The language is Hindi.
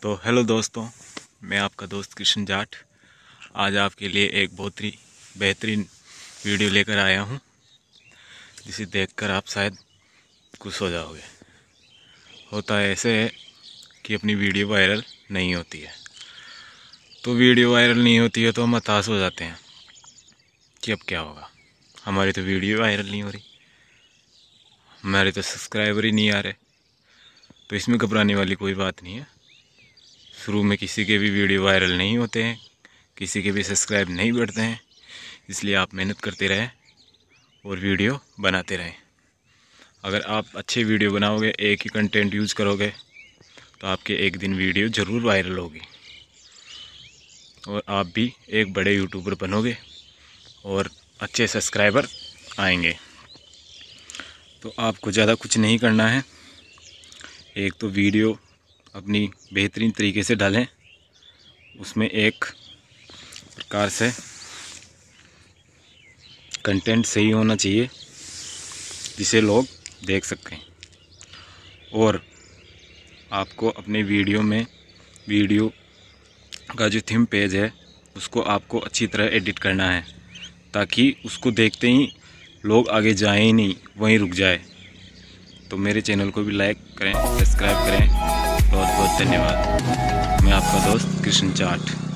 तो हेलो दोस्तों, मैं आपका दोस्त कृष्ण जाट आज आपके लिए एक बहुत ही बेहतरीन वीडियो लेकर आया हूं, जिसे देखकर आप शायद खुश हो जाओगे। होता है ऐसे है कि अपनी वीडियो वायरल नहीं होती है, तो वीडियो वायरल नहीं होती है तो हम हताश हो जाते हैं कि अब क्या होगा, हमारी तो वीडियो वायरल नहीं हो रही, हमारे तो सब्सक्राइबर ही नहीं आ रहे। तो इसमें घबराने वाली कोई बात नहीं है। शुरू में किसी के भी वीडियो वायरल नहीं होते हैं, किसी के भी सब्सक्राइब नहीं बढ़ते हैं, इसलिए आप मेहनत करते रहें और वीडियो बनाते रहें। अगर आप अच्छे वीडियो बनाओगे, एक ही कंटेंट यूज़ करोगे, तो आपके एक दिन वीडियो ज़रूर वायरल होगी और आप भी एक बड़े यूट्यूबर बनोगे और अच्छे सब्सक्राइबर आएंगे। तो आपको ज़्यादा कुछ नहीं करना है, एक तो वीडियो अपनी बेहतरीन तरीके से डालें, उसमें एक प्रकार से कंटेंट सही होना चाहिए जिसे लोग देख सकें। और आपको अपने वीडियो में वीडियो का जो थीम पेज है उसको आपको अच्छी तरह एडिट करना है, ताकि उसको देखते ही लोग आगे जाएं ही नहीं, वहीं रुक जाए। तो मेरे चैनल को भी लाइक करें, सब्सक्राइब करें। बहुत बहुत धन्यवाद। मैं आपका दोस्त कृष्ण जाट।